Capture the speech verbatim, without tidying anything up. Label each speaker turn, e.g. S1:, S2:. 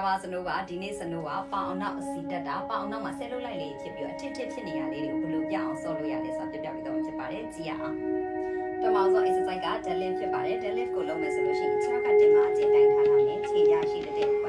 S1: မှာစနိုးပါဒီနေ့စနိုးပါပေါအောင်နောက်အစီတက်တာပေါအောင်နောက်မှာဆဲလို့လိုက်လေးဖြစ်ပြီးတော့အထစ်ထစ်ဖြစ်နေရလေးတွေကိုဘယ်လိုပြအောင်ဆော့လို့ရလဲဆိုတော့ပြပြပြီးတော့ဖြစ်ပါတယ်ကြည့်ရအောင်ပထမဆုံး exercise က deadlift ဖြစ်ပါတယ် deadlift ကိုလုပ်မယ်ဆိုလို့ရှိရင်ခြေထောက်ကတင်မှာအကျင့်တိုင်းထားထားမယ်ခြေရရှိတဲ့